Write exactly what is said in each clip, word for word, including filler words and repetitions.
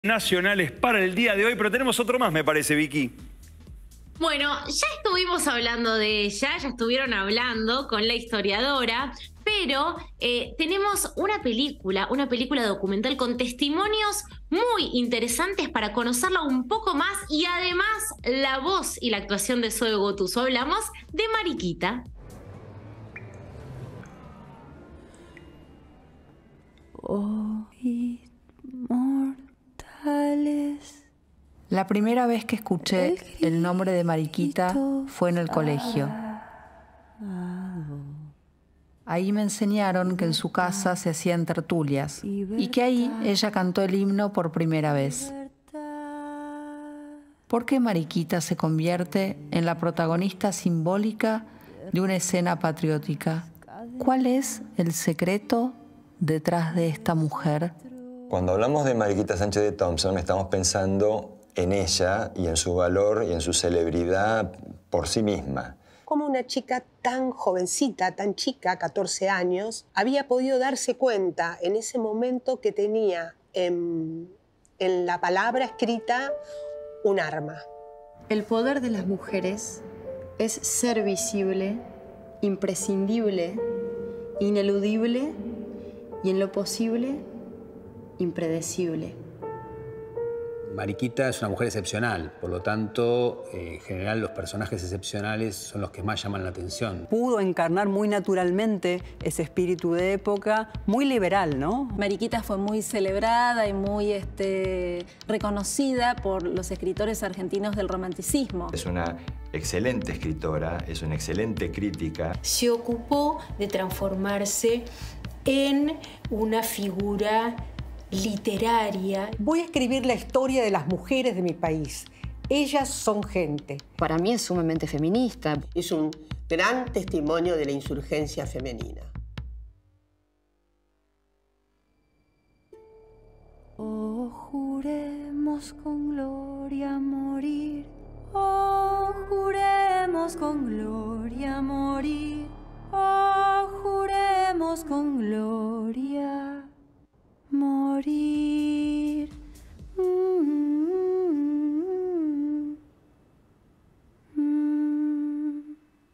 Nacionales para el día de hoy, pero tenemos otro más, me parece, Vicky. Bueno, ya estuvimos hablando de ella, ya estuvieron hablando con la historiadora, pero eh, tenemos una película, una película documental con testimonios muy interesantes para conocerla un poco más y además la voz y la actuación de Zoe Gotuso. Hablamos de Mariquita. Oh, La primera vez que escuché el nombre de Mariquita fue en el colegio. Ahí me enseñaron que en su casa se hacían tertulias y que ahí ella cantó el himno por primera vez. ¿Por qué Mariquita se convierte en la protagonista simbólica de una escena patriótica? ¿Cuál es el secreto detrás de esta mujer? Cuando hablamos de Mariquita Sánchez de Thompson, estamos pensando en ella y en su valor y en su celebridad por sí misma. Como una chica tan jovencita, tan chica, catorce años, había podido darse cuenta en ese momento que tenía en, en la palabra escrita un arma. El poder de las mujeres es ser visible, imprescindible, ineludible y en lo posible impredecible. Mariquita es una mujer excepcional, por lo tanto, eh, en general los personajes excepcionales son los que más llaman la atención. Pudo encarnar muy naturalmente ese espíritu de época, muy liberal, ¿no? Mariquita fue muy celebrada y muy este, reconocida por los escritores argentinos del romanticismo. Es una excelente escritora, es una excelente crítica. Se ocupó de transformarse en una figura literaria. Voy a escribir la historia de las mujeres de mi país. Ellas son gente. Para mí es sumamente feminista. Es un gran testimonio de la insurgencia femenina. Oh, juremos con gloria morir. Oh, juremos con gloria morir. Oh, juremos con gloria morir. Mm, mm.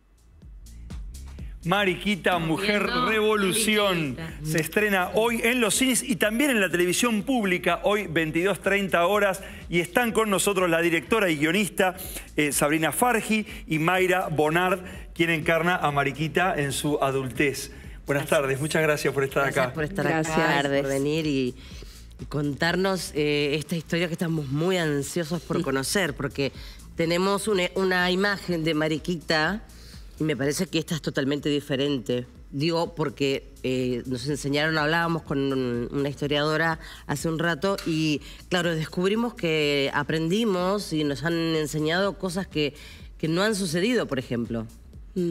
Mariquita, Mujer Revolución. Se estrena hoy en los cines y también en la televisión pública, hoy veintidós treinta horas. Y están con nosotros la directora y guionista eh, Sabrina Fargi y Mayra Bonard, quien encarna a Mariquita en su adultez. Buenas gracias. tardes, muchas gracias por estar gracias acá. Por estar gracias acá, por venir y, y contarnos eh, esta historia que estamos muy ansiosos por sí. conocer, porque tenemos una, una imagen de Mariquita y me parece que esta es totalmente diferente. Digo, porque eh, nos enseñaron, hablábamos con un, una historiadora hace un rato y, claro, descubrimos que aprendimos y nos han enseñado cosas que, que no han sucedido, por ejemplo. Mm.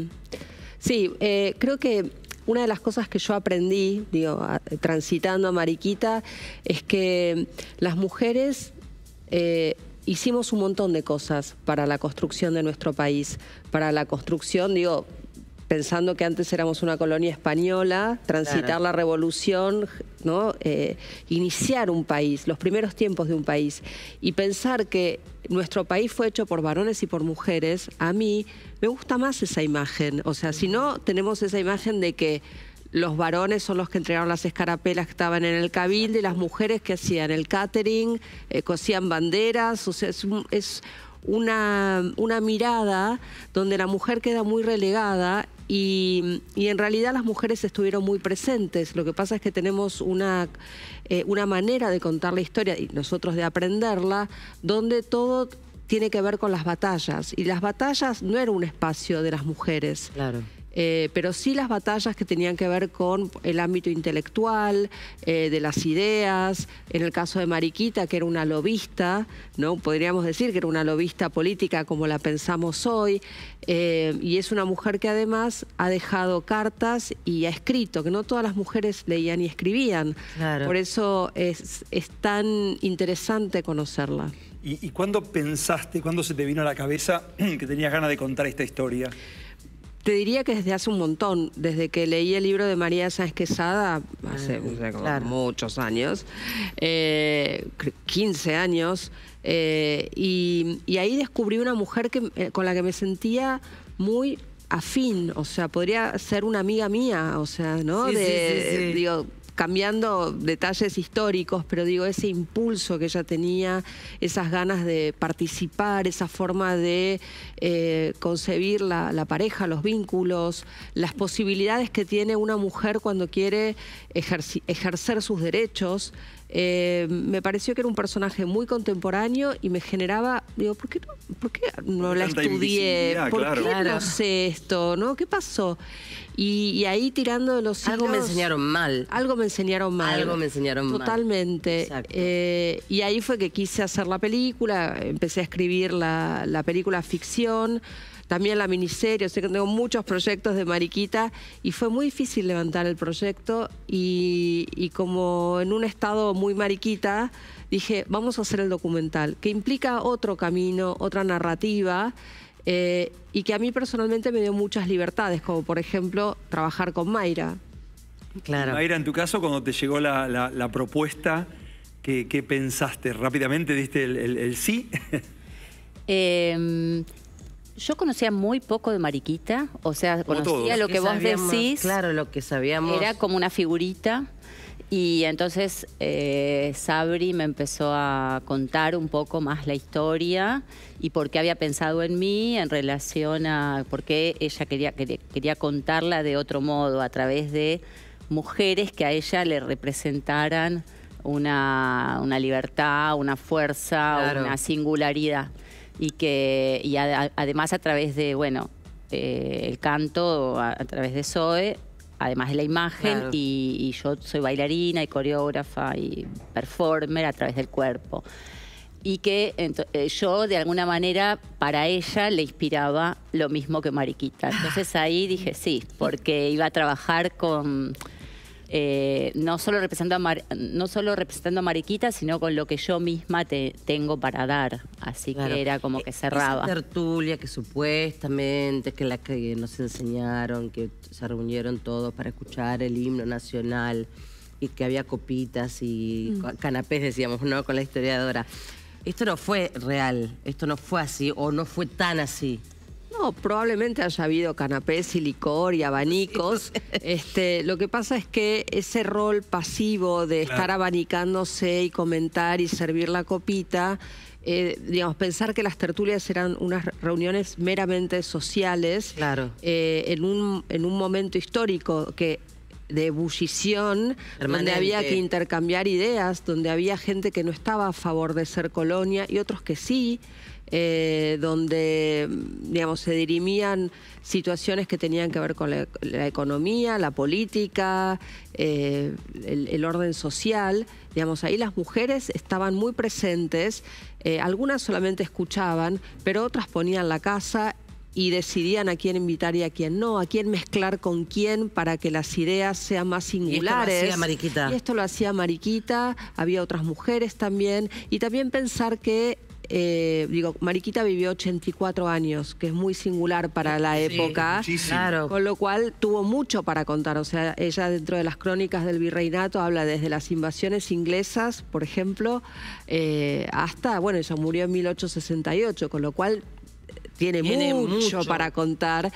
Sí, eh, creo que una de las cosas que yo aprendí, digo, a, transitando a Mariquita, es que las mujeres eh, hicimos un montón de cosas para la construcción de nuestro país, para la construcción, digo, pensando que antes éramos una colonia española, transitar claro. la revolución, ¿no? Eh, iniciar un país, los primeros tiempos de un país, y pensar que nuestro país fue hecho por varones y por mujeres, a mí me gusta más esa imagen. O sea, si no tenemos esa imagen de que los varones son los que entregaron las escarapelas que estaban en el cabildo y las mujeres que hacían el catering, eh, cosían banderas, o sea, es, un, es una, una mirada donde la mujer queda muy relegada. Y, y en realidad las mujeres estuvieron muy presentes. Lo que pasa es que tenemos una, eh, una manera de contar la historia y nosotros de aprenderla, donde todo tiene que ver con las batallas. Y las batallas no era un espacio de las mujeres. Claro. Eh, pero sí las batallas que tenían que ver con el ámbito intelectual, eh, de las ideas. En el caso de Mariquita, que era una lobista, ¿no? Podríamos decir que era una lobista política como la pensamos hoy, eh, y es una mujer que además ha dejado cartas y ha escrito, que no todas las mujeres leían y escribían. Claro. Por eso es, es tan interesante conocerla. ¿Y, y cuándo pensaste, cuándo se te vino a la cabeza que tenías ganas de contar esta historia? Te diría que desde hace un montón, desde que leí el libro de María Sáenz Quesada, hace o sea, como claro. muchos años, eh, quince años, eh, y, y ahí descubrí una mujer que, con la que me sentía muy afín, o sea, podría ser una amiga mía, o sea, ¿no? Sí, de, sí, sí, sí. Digo, cambiando detalles históricos, pero digo, ese impulso que ella tenía, esas ganas de participar, esa forma de eh, concebir la, la pareja, los vínculos, las posibilidades que tiene una mujer cuando quiere ejerci- ejercer sus derechos. Eh, me pareció que era un personaje muy contemporáneo y me generaba, digo, ¿por qué no, por qué no la Tanta estudié? ¿Por claro. qué Claro. no sé esto? ¿No? ¿Qué pasó? Y, y ahí tirando de los hilos... Algo me enseñaron mal. Algo me enseñaron mal. Algo me enseñaron mal. Totalmente. Eh, y ahí fue que quise hacer la película, empecé a escribir la, la película ficción, también la miniserie, o sea que tengo muchos proyectos de Mariquita y fue muy difícil levantar el proyecto y, y como en un estado muy Mariquita, dije, vamos a hacer el documental, que implica otro camino, otra narrativa, eh, y que a mí personalmente me dio muchas libertades, como por ejemplo trabajar con Mayra. Claro. Mayra, en tu caso, cuando te llegó la, la, la propuesta, ¿qué, ¿qué pensaste? ¿Rápidamente diste el, el, el sí? Eh, yo conocía muy poco de Mariquita, o sea, Como conocía todos. lo que, Que vos sabíamos, decís. claro, lo que sabíamos. Era como una figurita. Y entonces eh, Sabri me empezó a contar un poco más la historia y por qué había pensado en mí en relación a por qué ella quería, quería, quería contarla de otro modo, a través de mujeres que a ella le representaran una, una libertad, una fuerza, Claro. una singularidad. Y que y a, además a través de, bueno, eh, el canto, a, a través de Zoe, además de la imagen, Claro. y, y yo soy bailarina y coreógrafa y performer a través del cuerpo. Y que ento- eh, yo, de alguna manera, para ella le inspiraba lo mismo que Mariquita. Entonces ahí dije sí, porque iba a trabajar con... Eh, no, solo representando a Mar- no solo representando a Mariquita, sino con lo que yo misma te, tengo para dar. Así Claro. que era como que cerraba. Esa tertulia que supuestamente, que la que nos enseñaron, que se reunieron todos para escuchar el himno nacional y que había copitas y Mm. canapés, decíamos, ¿no? Con la historiadora. Esto no fue real, esto no fue así o no fue tan así. No, probablemente haya habido canapés y licor y abanicos. Este, lo que pasa es que ese rol pasivo de Claro. estar abanicándose y comentar y servir la copita, eh, digamos, pensar que las tertulias eran unas reuniones meramente sociales, claro. eh, en, un, en un momento histórico que de ebullición, donde Permanente. había que intercambiar ideas, donde había gente que no estaba a favor de ser colonia y otros que sí, eh, donde, digamos, se dirimían situaciones que tenían que ver con la, la economía, la política, eh, el, el orden social. Digamos, ahí las mujeres estaban muy presentes, eh, algunas solamente escuchaban, pero otras ponían la casa y decidían a quién invitar y a quién no, a quién mezclar con quién para que las ideas sean más singulares. Y esto lo hacía Mariquita. Y esto lo hacía Mariquita, había otras mujeres también. Y también pensar que, eh, digo, Mariquita vivió ochenta y cuatro años, que es muy singular para la Sí, época. muchísimo. Claro. Con lo cual tuvo mucho para contar. O sea, ella dentro de las crónicas del virreinato habla desde las invasiones inglesas, por ejemplo, eh, hasta, bueno, ella murió en mil ochocientos sesenta y ocho, con lo cual tiene, Tiene mucho, mucho. para contar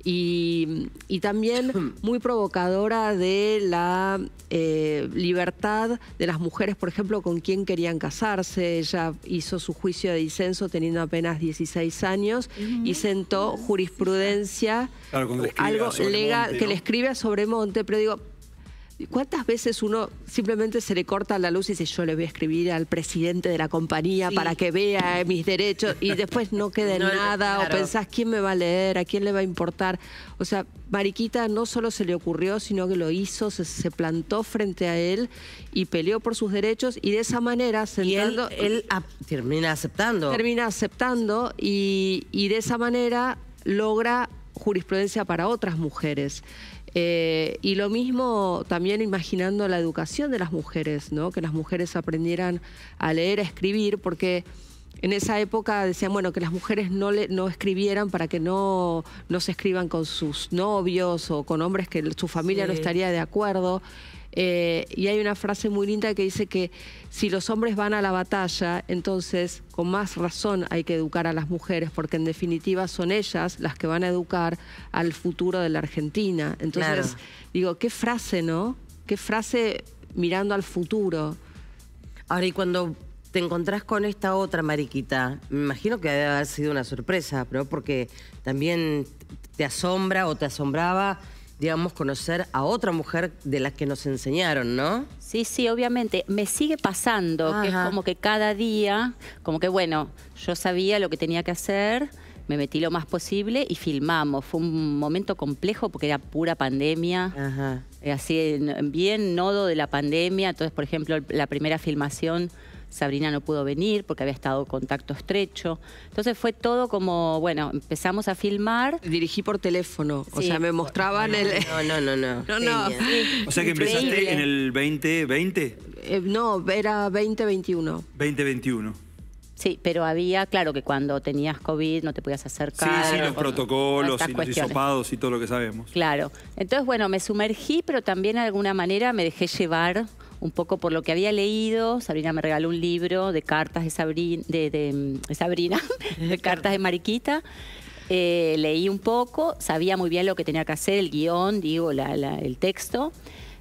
y, y también muy provocadora de la eh, libertad de las mujeres, por ejemplo, con quién querían casarse. Ella hizo su juicio de disenso teniendo apenas dieciséis años y sentó jurisprudencia, Claro, cuando le escribe algo a Sobremonte, legal, que ¿no? le escribe a Sobremonte, pero digo, ¿cuántas veces uno simplemente se le corta la luz y dice yo le voy a escribir al presidente de la compañía Sí. para que vea mis derechos y después no queda en No, nada claro. o pensás quién me va a leer, a quién le va a importar? O sea, Mariquita no solo se le ocurrió, sino que lo hizo, se, se plantó frente a él y peleó por sus derechos y de esa manera Y él, sentando... él ap- termina aceptando. Termina aceptando y, y de esa manera logra jurisprudencia para otras mujeres. Eh, y lo mismo también imaginando la educación de las mujeres, ¿no? Que las mujeres aprendieran a leer, a escribir, porque en esa época decían, bueno, que las mujeres no, le, no escribieran para que no, no se escriban con sus novios o con hombres que su familia sí. no estaría de acuerdo. Eh, y hay una frase muy linda que dice que si los hombres van a la batalla, entonces con más razón hay que educar a las mujeres, porque en definitiva son ellas las que van a educar al futuro de la Argentina. Entonces, claro. digo, qué frase, ¿no? Qué frase mirando al futuro. Ahora, y cuando te encontrás con esta otra Mariquita, me imagino que debe haber sido una sorpresa, ¿no? Porque también te asombra o te asombraba, digamos, conocer a otra mujer de las que nos enseñaron, ¿no? Sí, sí, obviamente. Me sigue pasando, Ajá. que es como que cada día, como que bueno, yo sabía lo que tenía que hacer, me metí lo más posible y filmamos. Fue un momento complejo porque era pura pandemia, Ajá. así bien nodo de la pandemia. Entonces, por ejemplo, la primera filmación, Sabrina no pudo venir porque había estado en contacto estrecho. Entonces fue todo como, bueno, empezamos a filmar. Dirigí por teléfono, sí. o sea, me mostraban no, el... No, no, no, no. no, no. Sí. O sea que empezaste Increíble. en el veinte veinte. Eh, no, era veinte veintiuno. veinte veintiuno. Sí, pero había, claro, que cuando tenías COVID no te podías acercar. Sí, sí, los protocolos y los hisopados y todo lo que sabemos. Claro. Entonces, bueno, me sumergí, pero también de alguna manera me dejé llevar un poco por lo que había leído. Sabrina me regaló un libro de cartas de Sabrina, de, de, de, Sabrina, de cartas de Mariquita. Eh, leí un poco, sabía muy bien lo que tenía que hacer, el guión, digo, la, la, el texto,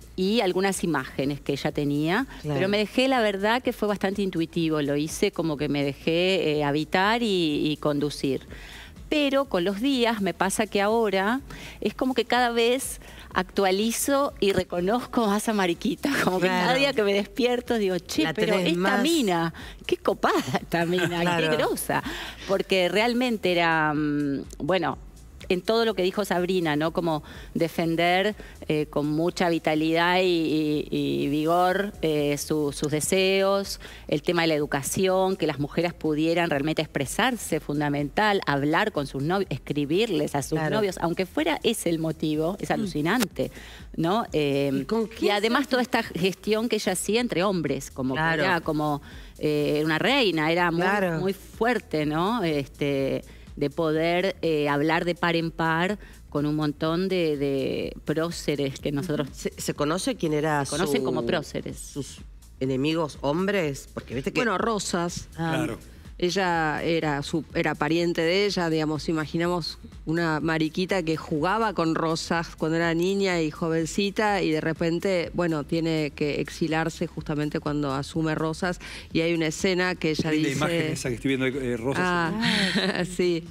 y algunas imágenes que ella tenía. Claro. Pero me dejé, la verdad, que fue bastante intuitivo. Lo hice como que me dejé eh, habitar y, y conducir. Pero con los días me pasa que ahora es como que cada vez actualizo y reconozco más a Mariquita. Como que claro. cada día que me despierto digo, che, la pero esta más... mina, qué copada esta mina, claro. qué grosa. Porque realmente era, bueno, en todo lo que dijo Sabrina, ¿no? Como defender eh, con mucha vitalidad y, y, y vigor eh, su, sus deseos, el tema de la educación, que las mujeres pudieran realmente expresarse, fundamental, hablar con sus novios, escribirles a sus claro. novios, aunque fuera ese el motivo, es alucinante, ¿no? Eh, ¿Y, y además toda esta gestión que ella hacía entre hombres, como claro. que era como eh, una reina, era muy, claro. muy fuerte, ¿no? Este... de poder eh, hablar de par en par con un montón de, de próceres que nosotros... ¿Se, se conoce quién era se conocen su, como próceres. sus enemigos hombres? Porque viste que... Bueno, Rosas. Ah, claro. Ella era, su, era pariente de ella, digamos, imaginamos una Mariquita que jugaba con Rosas cuando era niña y jovencita y de repente, bueno, tiene que exilarse justamente cuando asume Rosas y hay una escena que ella dice... La imagen esa que estoy viendo de eh, Rosas. Ah, sí.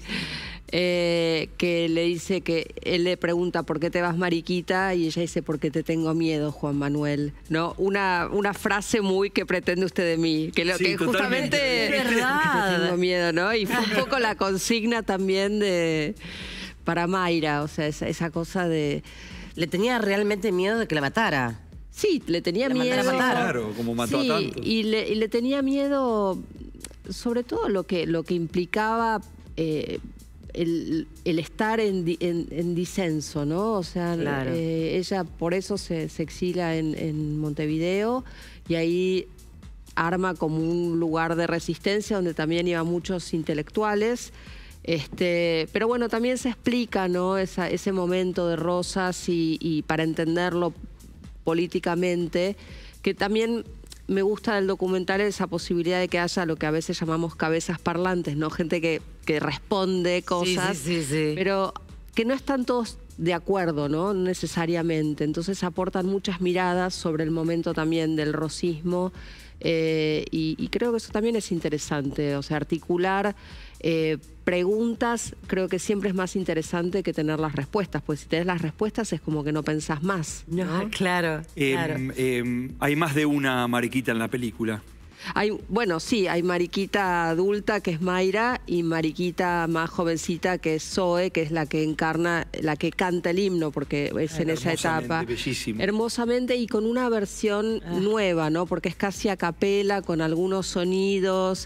Eh, que le dice que él le pregunta ¿por qué te vas, Mariquita? Y ella dice porque te tengo miedo, Juan Manuel, ¿no? Una, una frase muy que pretende usted de mí, que, lo, sí, que justamente es verdad. Te tengo miedo, ¿no? Y fue un poco la consigna también de para Mayra, o sea, esa, esa cosa de... Le tenía realmente miedo de que la matara. Sí, le tenía la miedo. Claro, como mató sí, a tantos. Y le, y le tenía miedo, sobre todo lo que, lo que implicaba... Eh, El, el estar en, en, en disenso, ¿no? O sea, claro. eh, ella por eso se, se exila en, en Montevideo y ahí arma como un lugar de resistencia donde también iban muchos intelectuales. Este, pero bueno, también se explica, ¿no? Esa, ese momento de Rosas y, y para entenderlo políticamente, que también... Me gusta del documental esa posibilidad de que haya lo que a veces llamamos cabezas parlantes, ¿no? Gente que, que responde cosas, sí, sí, sí, sí. pero que no están todos de acuerdo, ¿no? Necesariamente. Entonces aportan muchas miradas sobre el momento también del rosismo eh, y, y creo que eso también es interesante, o sea, articular eh, preguntas creo que siempre es más interesante que tener las respuestas, pues si tenés las respuestas es como que no pensás más, ¿no? No, claro, eh, claro. Eh, hay más de una Mariquita en la película. Hay, bueno, sí, hay Mariquita adulta, que es Mayra, y Mariquita más jovencita, que es Zoe, que es la que encarna, la que canta el himno, porque es Ay, en esa etapa. Bellísimo. Hermosamente y con una versión ah. nueva, ¿no? Porque es casi a capela, con algunos sonidos.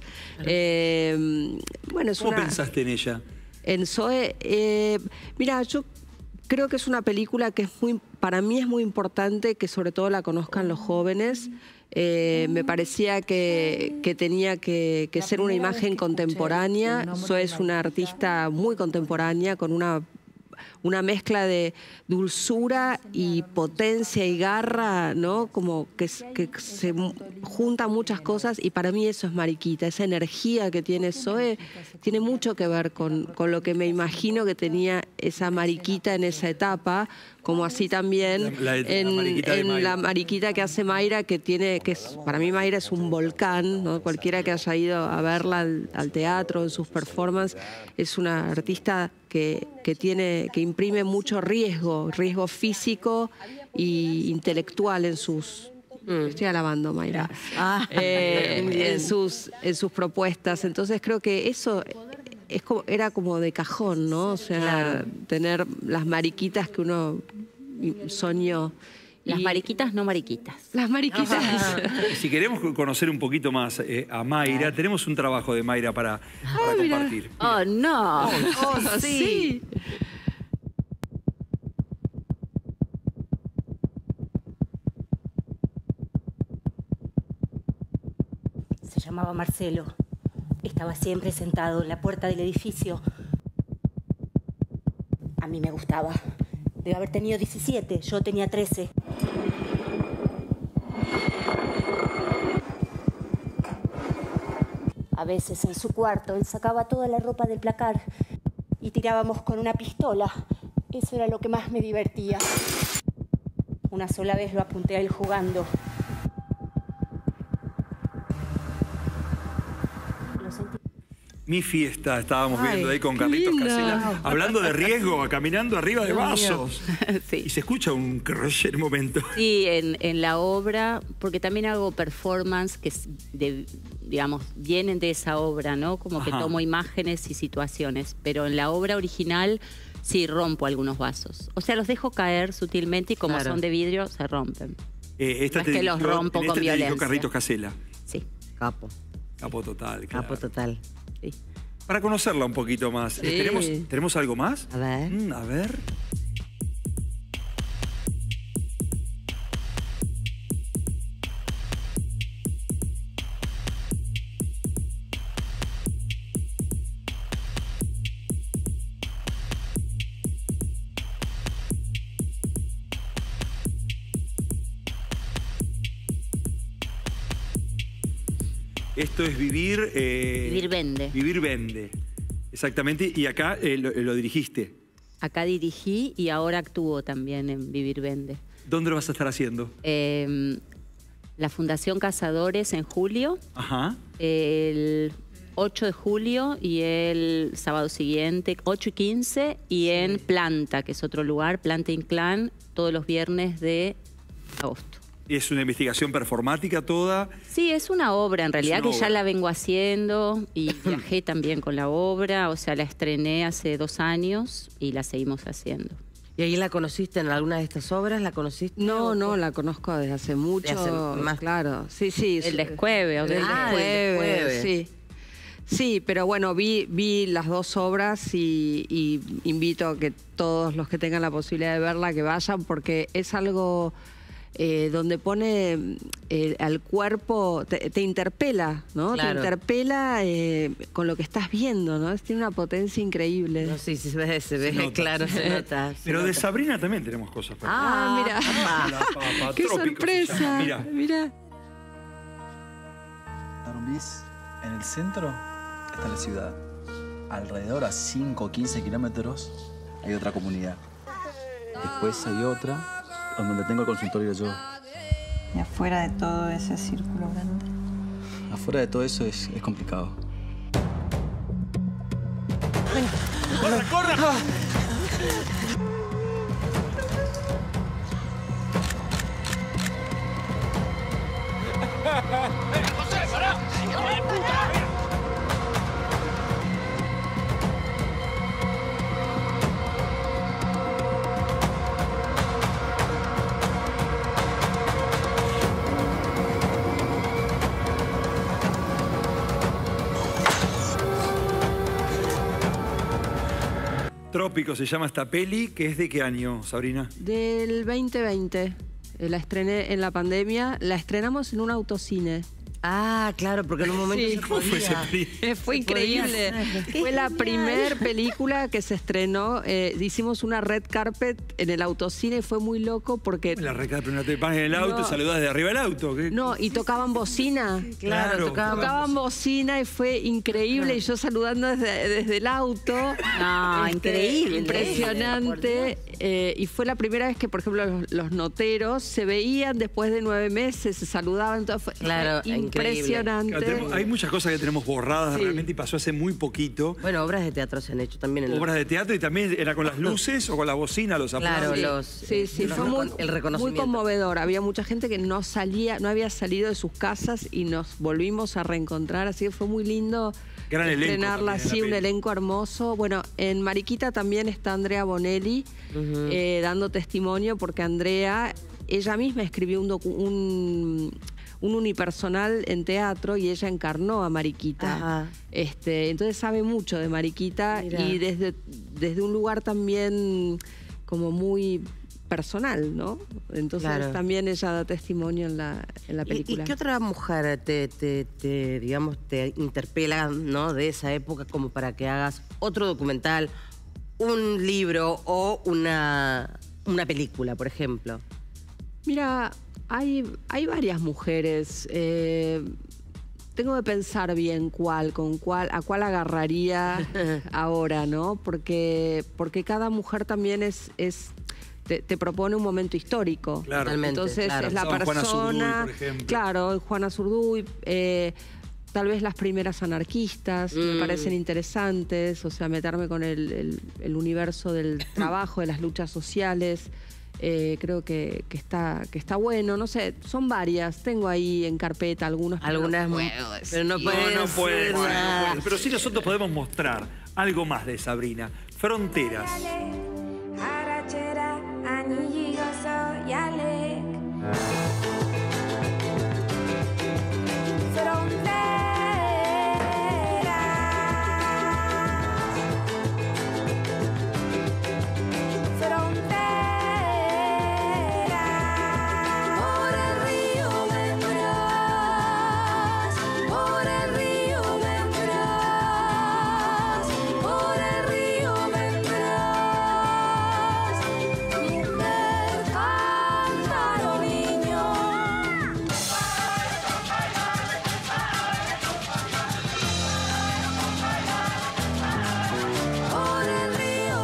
Eh, bueno, es ¿Cómo una... pensaste en ella? En Zoe, eh, mira, yo creo que es una película que es muy para mí es muy importante que sobre todo la conozcan los jóvenes. Eh, me parecía que, que tenía que, que ser una imagen contemporánea. Zoe es una artista muy contemporánea, con una, una mezcla de dulzura y potencia y garra, ¿no? Como que, que se juntan muchas cosas, y para mí eso es Mariquita. Esa energía que tiene Zoe tiene mucho que ver con, con lo que me imagino que tenía esa Mariquita en esa etapa, como así también la, la, en, la, mariquita en la Mariquita que hace Mayra, que tiene, que es, para mí Mayra es un volcán, ¿no? Cualquiera que haya ido a verla al, al teatro, en sus performances, es una artista que, que tiene, que imprime mucho riesgo, riesgo físico e intelectual en sus... Mm. Estoy alabando, Mayra. Ah, eh, en, sus, en sus propuestas. Entonces creo que eso es como, era como de cajón, ¿no? O sea, claro, tener las mariquitas que uno soñó. Las y... mariquitas, no mariquitas. Las mariquitas. Si queremos conocer un poquito más eh, a Mayra, tenemos un trabajo de Mayra para, para oh, compartir. Oh, no. Oh, oh sí. sí. Se llamaba Marcelo. Estaba siempre sentado en la puerta del edificio. A mí me gustaba. Debe haber tenido diecisiete, yo tenía trece. A veces en su cuarto él sacaba toda la ropa del placar y tirábamos con una pistola. Eso era lo que más me divertía. Una sola vez lo apunté a él jugando. Mi fiesta, estábamos Ay, viendo ahí con Carlitos lindo. Casella, hablando de riesgo, caminando arriba de Dios vasos. Sí. Y se escucha un crush en un momento. Sí, en, en la obra, porque también hago performance que, de, digamos, vienen de esa obra, ¿no? Como Ajá. que tomo imágenes y situaciones, pero en la obra original sí rompo algunos vasos. O sea, los dejo caer sutilmente y como claro. son de vidrio, se rompen. Eh, esta no te es que dirigió, los rompo en con este violencia. Te dirigió Carlitos Casella. Sí. Capo. Capo total, claro. Capo total. Sí. Para conocerla un poquito más. Sí. ¿Tenemos, ¿Tenemos algo más? A ver. Mm, a ver. Esto es Vivir... Eh, Vivir Vende. Vivir Vende, exactamente. Y acá eh, lo, lo dirigiste. Acá dirigí y ahora actúo también en Vivir Vende. ¿Dónde lo vas a estar haciendo? Eh, la Fundación Cazadores en julio. Ajá. El ocho de julio y el sábado siguiente, ocho y quince. Y en Planta, que es otro lugar, Planta Inclán, todos los viernes de agosto. ¿Es una investigación performática toda? Sí, es una obra en realidad que obra. ya la vengo haciendo y viajé también con la obra, o sea, la estrené hace dos años y la seguimos haciendo. ¿Y ahí la conociste en alguna de estas obras? ¿La conociste? No, no, la conozco desde hace mucho. Desde hace más claro, sí, sí. El descueve. El Ah, descueve, sí. Sí, pero bueno, vi, vi las dos obras y, y invito a que todos los que tengan la posibilidad de verla que vayan, porque es algo... Eh, donde pone eh, al cuerpo, te, te interpela, ¿no? Claro. Te interpela eh, con lo que estás viendo, ¿no? Tiene una potencia increíble. No, sí, se ve, se ve, se claro, se nota. Se Pero nota. de Sabrina también tenemos cosas para Ah, mira. Ah, ¡Qué sorpresa! Mira. Mira. Tarumbís, en el centro está la ciudad. Alrededor, a cinco o quince kilómetros, hay otra comunidad. Después hay otra donde tengo el consultorio yo. Y afuera de todo ese círculo grande. Afuera de todo eso es, es complicado. ¡Corre, corre! ¡José, pará! ¡Hijo de puta! Trópico se llama esta peli, que es de qué año, Sabrina? Del veinte veinte. Eh, La estrené en la pandemia. La estrenamos en un autocine. Ah, claro, porque en un momento Sí. se podía. Eh, Fue increíble. Qué Fue la genial. primer película que se estrenó. Eh, hicimos una red carpet en el autocine y fue muy loco porque... La recada, no te pagas en el auto, No. saludás de arriba del auto. ¿qué? No, y tocaban bocina. Claro, tocaban, tocaban bocina y fue increíble. Y yo saludando desde, desde el auto. No, increíble. Impresionante. Eh, y fue la primera vez que, por ejemplo, los, los noteros se veían después de nueve meses, se saludaban. Todo fue, Claro, fue impresionante. Claro, tenemos- hay muchas cosas que tenemos borradas Sí. realmente y pasó hace muy poquito. Bueno, obras de teatro se han hecho también. En Obras de teatro y también era con las luces o con la bocina, los aplausos. Claro, Sí, los, sí, sí, los fue muy, recon- el muy reconocimiento. conmovedor. Había mucha gente que no salía, no había salido de sus casas y nos volvimos a reencontrar, así que fue muy lindo Gran elenco estrenarla también en así, la un peli. elenco hermoso. Bueno, en Mariquita también está Andrea Bonelli Ujú. eh, dando testimonio porque Andrea, ella misma escribió un, docu- un, un unipersonal en teatro y ella encarnó a Mariquita. Ajá. Este, entonces sabe mucho de Mariquita Mira. y desde, desde un lugar también como muy personal, ¿no? Entonces Claro. también ella da testimonio en la, en la ¿Y, y película. qué otra mujer te, te, te, digamos, te interpela, ¿no? De esa época como para que hagas otro documental, un libro o una, una película, por ejemplo? Mira, hay, hay varias mujeres. eh, tengo que pensar bien cuál, con cuál, a cuál agarraría ahora, ¿no? Porque, porque cada mujer también es, es te, te propone un momento histórico. Claro. Totalmente, Entonces claro. es la Juana persona. Zurduy, por ejemplo. Claro, Juana Zurduy. eh, Tal vez las primeras anarquistas me Mm. parecen interesantes, o sea, meterme con el, el- el universo del trabajo, de las luchas sociales. Eh, creo que, que está, que está bueno, no sé, son varias, tengo ahí en carpeta algunos. pero Algunas no muy- puedo decir. pero no No, pueden no puede, ser bueno, no nada. puede. Pero sí nosotros podemos mostrar algo más de Sabrina. Fronteras. Por el río vendrás, por el río vendrás, por el río vendrás, mujer cántaro niño. Por el río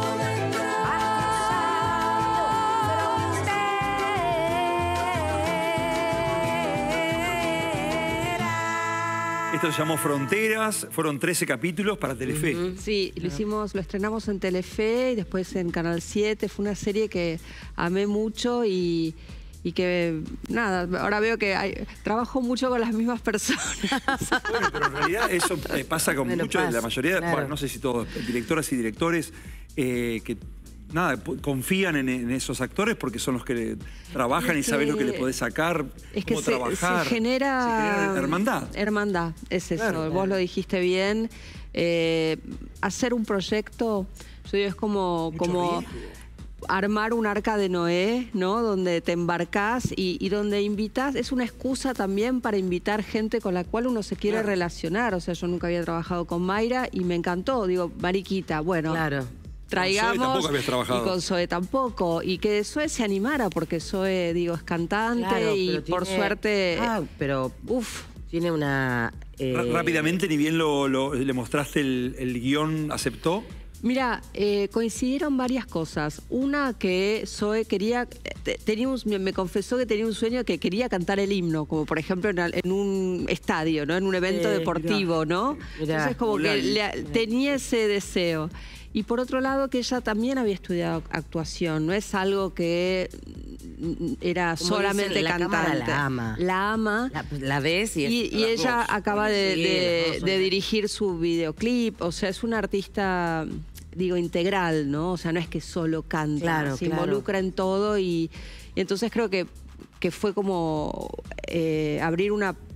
Esto se llamó Fronteras, fueron trece capítulos para Telefe. Sí, lo hicimos, lo estrenamos en Telefe y después en Canal siete. Fue una serie que amé mucho y, y que, nada, ahora veo que hay, trabajo mucho con las mismas personas. Bueno, pero en realidad eso eh, pasa con Bueno, muchos, de la pasa, mayoría, claro. bueno, no sé si todos, directoras y directores eh, que nada, pu- confían en, en esos actores porque son los que le- trabajan y Es sabés lo que que- le podés sacar, Es que cómo se, trabajar. se genera... Se genera hermandad. Hermandad, es eso. Claro. Vos lo dijiste bien. Eh, hacer un proyecto, yo digo, es como, como armar un arca de Noé, ¿no? Donde te embarcás y, y donde invitas, es una excusa también para invitar gente con la cual uno se quiere Claro. relacionar. O sea, yo nunca había trabajado con Mayra y me encantó. Digo, Mariquita, bueno. Claro. Traigamos. Con Zoe tampoco habías trabajado. Y con Zoe tampoco. Y que Zoe se animara, porque Zoe, digo, es cantante Claro, y pero por tiene- suerte. Ah, pero Uf. tiene una... eh, Ra- Rápidamente, ni bien lo, lo- le mostraste el, el guión, ¿aceptó? Mira, eh, coincidieron varias cosas. Una, que Zoe quería, te- tenía un- me me confesó que tenía un sueño que quería cantar el himno, como por ejemplo en, al- en un estadio, ¿no? En un evento Eh, deportivo, ¿no? mirá, Entonces como que Mulani. le- tenía ese deseo. Y por otro lado, que ella también había estudiado actuación, no es algo que mm, era Como solamente dicen, la cámara cantante. la ama. La ama. La, la ves y... es- Y, y las ella dos. acaba de, Sí, de- las dos son- de dirigir su videoclip, o sea, es una artista, digo, integral, ¿no? O sea, no es que solo canta, Claro, se claro. involucra en todo y, y entonces creo que, que fue como eh, abrir una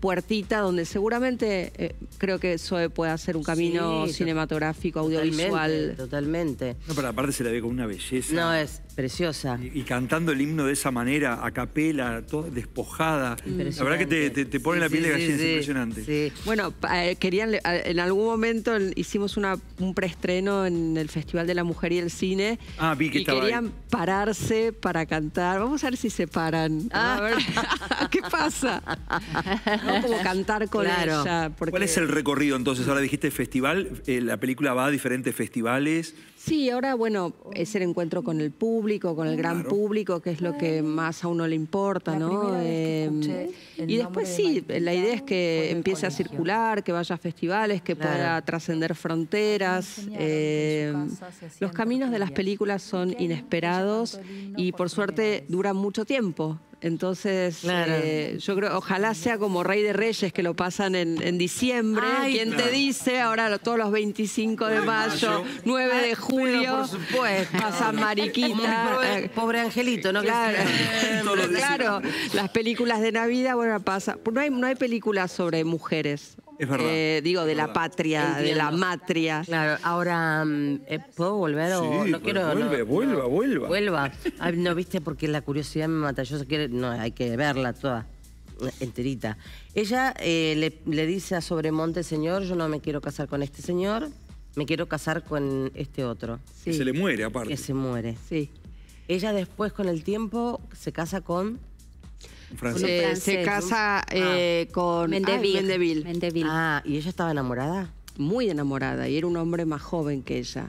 puertita donde seguramente eh, creo que Zoe puede hacer un camino Sí, cinematográfico, audiovisual. Totalmente, totalmente. No, pero aparte se la ve con una belleza. No, es preciosa. Y, y cantando el himno de esa manera, a capela, toda despojada. La verdad que te, te, te pone Sí, la piel sí, de gallina, sí, es sí. impresionante. Bueno, pa- eh, querían, eh, en algún momento hicimos una, un preestreno en el Festival de la Mujer y el Cine. Ah, vi que y estaba querían ahí. pararse para cantar. Vamos a ver si se paran. A ver, ¿qué pasa? ¿No? Como cantar con Claro. ella. porque- ¿Cuál es el recorrido entonces? Ahora dijiste festival, eh, la película va a diferentes festivales. Sí, ahora, bueno, es el encuentro con el público, con el gran público, que es lo que más a uno le importa, ¿no? Eh, y después sí, la idea es que empiece a circular, que vaya a festivales, que Claro. pueda trascender fronteras. Eh, los caminos de las películas son inesperados y por suerte duran mucho tiempo. Entonces, Claro. eh, yo creo, ojalá sea como Rey de Reyes, que lo pasan en, en diciembre. Ay, ¿Quién claro. te dice? Ahora lo- todos los veinticinco de mayo, mayo. nueve de Ay, julio, pero por supuesto. pasa Mariquita. Como mi pobre, pobre angelito, ¿no? Que Claro, siempre- claro, las películas de Navidad, bueno, pasa. No hay, no hay películas sobre mujeres. Es verdad. Eh, digo, de la verdad. patria, de la Entiendo. matria. Claro, ahora, mm, eh, ¿puedo volver o Sí, no quiero? vuelve, no, vuelva, no. vuelva. Vuelva. Ay, no, viste, porque la curiosidad me mata. Yo quiero, no, hay que verla toda, enterita. Ella eh, le, le dice a Sobremonte, señor, yo no me quiero casar con este señor, me quiero casar con este otro. Que se le muere aparte. Que se muere. Sí. Ella después, con el tiempo, se casa con... Un francés. Eh, francés, se casa eh, con Mendeville. ah, Mendeville. Mendeville. Ah, ¿y ella estaba enamorada? Muy enamorada, y era un hombre más joven que ella.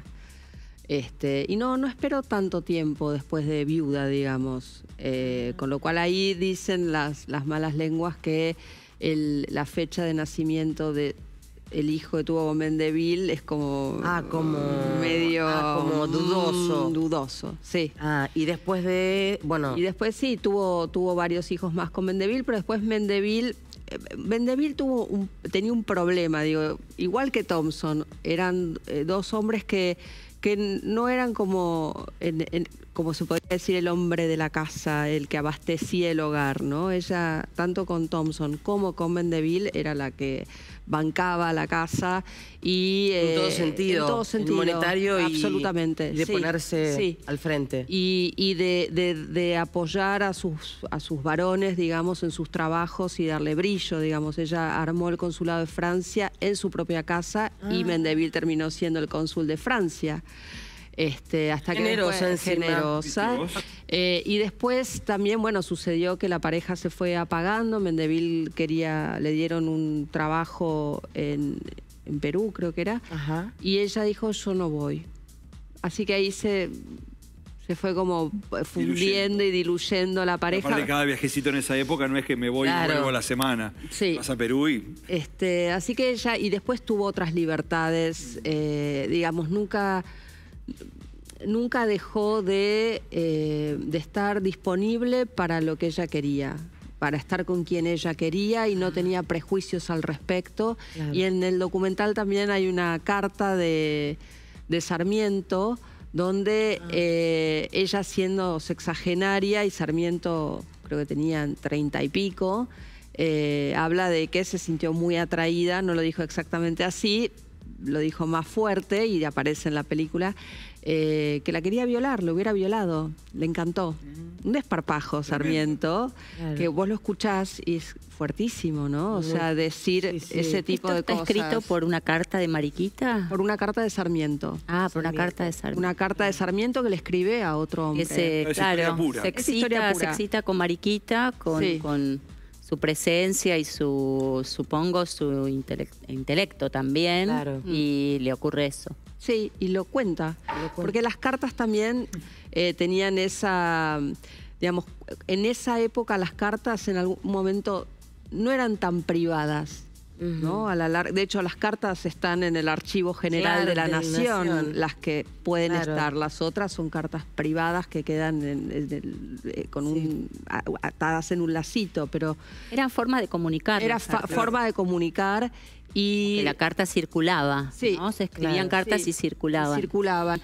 Este, y no, no esperó tanto tiempo después de viuda, digamos. Eh, con lo cual ahí dicen las, las malas lenguas que el- la fecha de nacimiento de el hijo que tuvo con Mendeville es como, Ah, como... medio ah, como dudoso. mm, dudoso, sí. Ah, y después de... Bueno... Y después sí, tuvo, tuvo varios hijos más con Mendeville, pero después Mendeville, eh, Mendeville tuvo un, tenía un problema, digo, igual que Thompson, eran eh, dos hombres que, que no eran como, en- en- como se podría decir, el hombre de la casa, el que abastecía el hogar, ¿no? Ella, tanto con Thompson como con Mendeville, era la que bancaba la casa y... En todo eh, sentido, en todo en sentido, monetario y- absolutamente, y de sí, ponerse sí. al frente. Y, y de, de- de apoyar a sus, a sus varones, digamos, en sus trabajos y darle brillo, digamos. Ella armó el consulado de Francia en su propia casa y Ah. Mendeville terminó siendo el cónsul de Francia. Este, hasta que Generosa después- encima. generosa. ¿Viste vos? Eh, y después también, bueno, sucedió que la pareja se fue apagando. Mendeville quería, le dieron un trabajo en, en Perú, creo que era. Ajá. Y ella dijo, yo no voy. Así que ahí se, se fue como fundiendo y diluyendo la pareja. Aparte, cada viajecito en esa época no es que me voy Claro. y vuelvo a la semana. Sí. Vas a Perú y... Este, así que ella, y después tuvo otras libertades, eh, digamos, nunca, nunca dejó de, eh, de estar disponible para lo que ella quería, para estar con quien ella quería y no tenía prejuicios al respecto. Claro. Y en el documental también hay una carta de, de Sarmiento, donde eh, ella siendo sexagenaria y Sarmiento creo que tenían treinta y pico, eh, habla de que se sintió muy atraída, no lo dijo exactamente así, lo dijo más fuerte y aparece en la película, eh, que la quería violar, lo hubiera violado, le encantó. Un desparpajo, Sarmiento, Claro. que vos lo escuchás y es fuertísimo, ¿no? O Muy- sea, decir Sí, sí. ese tipo ¿Esto de está cosas. escrito por una carta de Mariquita? Por una carta de Sarmiento. Ah, por una carta de Sarmiento. Una carta de Sarmiento que le escribe a otro hombre. Que se, Es historia claro, pura. se Es historia excita, pura. se excita con Mariquita, con, Sí. con su presencia y su, supongo, su intelec- intelecto también. Claro. Y le ocurre eso. Sí, y lo cuenta. Porque las cartas también eh, tenían esa, digamos, en esa época las cartas en algún momento no eran tan privadas. ¿No? A la lar- de hecho, las cartas están en el Archivo General Claro, de la de la Nación, Nación. las que pueden Claro. estar. Las otras son cartas privadas que quedan en- en el- eh, con un, a- atadas en un lacito, pero Eran formas de comunicar. era las fa- cartas. forma de comunicar y Que la carta circulaba. Sí, ¿no? Se escribían claro, cartas sí, y circulaban. circulaban.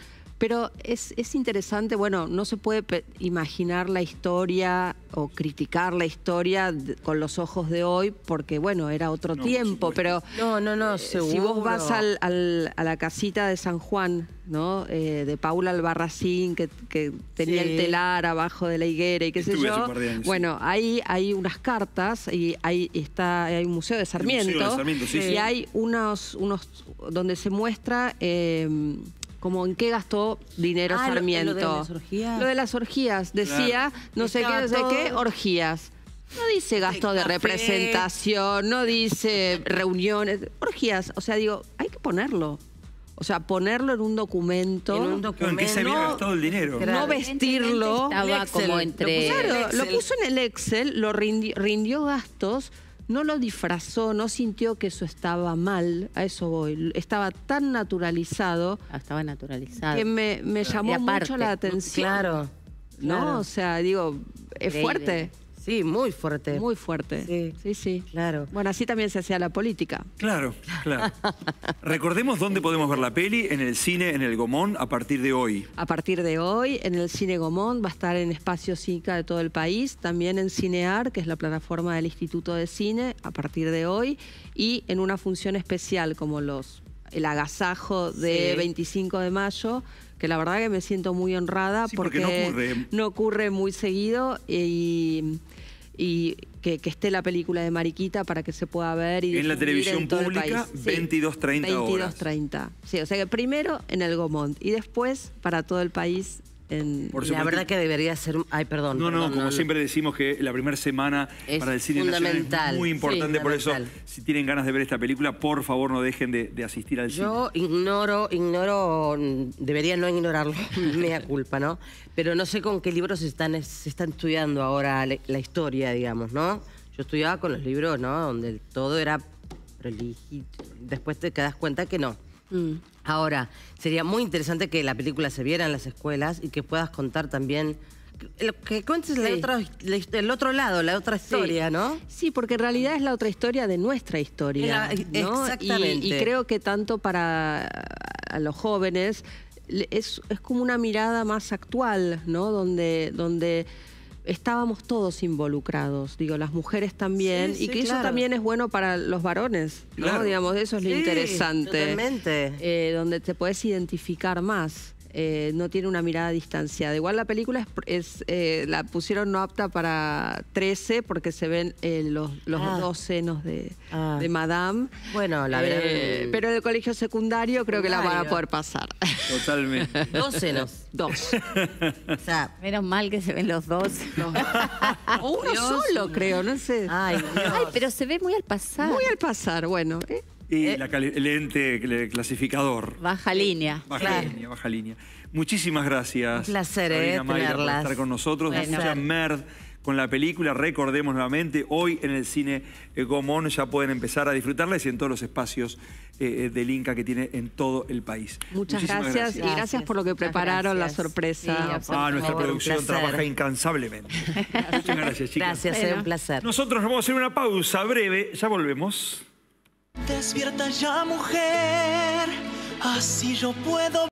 Pero es, es interesante, bueno, no se puede imaginar la historia o criticar la historia con los ojos de hoy, porque bueno, era otro no, tiempo, pero no, no, no, seguro. Si vos vas al, al, a la casita de San Juan, ¿no? Eh, de Paula Albarracín, que, que tenía sí. el telar abajo de la higuera y qué sé yo. Bueno, ahí hay unas cartas y ahí está, hay un museo de Sarmiento, museo de Sarmiento sí, y sí. hay unos, unos donde se muestra eh, como en qué gastó dinero ah, Sarmiento. Lo, lo de las orgías. Lo de las orgías, decía, claro. no sé Estaba qué, no sé todo... qué, orgías. No dice gasto de representación, no dice reuniones, orgías. O sea, digo, hay que ponerlo. O sea, ponerlo en un documento. En un documento. ¿En qué se había gastado el dinero? No vestirlo. Estaba como entre... Lo puso, claro, lo puso en el Excel, lo rindió, rindió gastos, no lo disfrazó, no sintió que eso estaba mal, a eso voy. Estaba tan naturalizado. Ah, estaba naturalizado. Que me, me llamó aparte, mucho la atención. Claro. ¿No? Claro. O sea, digo, es Increíble. fuerte. Sí, muy fuerte. Muy fuerte. Sí, sí, sí. Claro. Bueno, así también se hacía la política. Claro, claro. Recordemos dónde podemos ver la peli, en el cine, en el Gomón, a partir de hoy. A partir de hoy, en el Cine Gomón, va a estar en Espacio Cinca de todo el país, también en Cinear, que es la plataforma del Instituto de Cine, a partir de hoy, y en una función especial como los el agasajo de sí. veinticinco de mayo, que la verdad que me siento muy honrada sí, porque, porque no, ocurre. no ocurre muy seguido y, y que, que esté la película de Mariquita para que se pueda ver. Y en la televisión en todo pública, sí, veintidós treinta horas. veintidós treinta. Sí, o sea que primero en el Gomont y después para todo el país. En... Por la verdad que debería ser... Ay, perdón. No, perdón, no, como no, siempre no. decimos que la primera semana es para el cine nacional es muy importante. Sí, por eso, si tienen ganas de ver esta película, por favor no dejen de, de asistir al Yo cine. Yo ignoro, ignoro, debería no ignorarlo, me da culpa, ¿no? Pero no sé con qué libros se están, se están estudiando ahora la, la historia, digamos, ¿no? Yo estudiaba con los libros, ¿no? Donde todo era religioso. Después te das cuenta que no. Mm. Ahora, sería muy interesante que la película se viera en las escuelas y que puedas contar también, que, que cuentes sí. la otra, la, el otro lado, la otra historia, sí. ¿no? Sí, porque en realidad es la otra historia de nuestra historia. La, ¿no? Exactamente. Y, y creo que tanto para a los jóvenes es, es como una mirada más actual, ¿no? Donde... donde estábamos todos involucrados, digo, las mujeres también, sí, sí, y que claro. eso también es bueno para los varones, ¿no? Claro. Digamos, eso es lo sí, interesante. Totalmente. Eh, donde te puedes identificar más. Eh, no tiene una mirada distanciada. Igual la película es, es eh, la pusieron no apta para trece porque se ven eh, los, los ah. dos senos de, ah. de Madame. Bueno, la verdad. Eh, pero en el colegio secundario creo que la van a poder pasar. Totalmente. Dos senos. Dos. O sea, menos mal que se ven los dos. No. O uno Dios. solo, creo, no sé. Ay, Ay, pero se ve muy al pasar. Muy al pasar, bueno. ¿eh? Y eh, la el ente clasificador. Baja línea. Baja claro. línea, baja línea. Muchísimas gracias. Un placer, Sabrina eh, Mayra, por estar con nosotros. Bueno. Mucha Merd con la película. Recordemos nuevamente, hoy en el cine eh, Gomón ya pueden empezar a disfrutarla y en todos los espacios eh, del Inca que tiene en todo el país. Muchas gracias, gracias y gracias, gracias por lo que prepararon, la sorpresa. Sí, ah, nuestra producción trabaja incansablemente. Muchas gracias, chicas. Gracias, bueno. Es un placer. Nosotros nos vamos a hacer una pausa breve, ya volvemos. Despierta ya, mujer, así yo puedo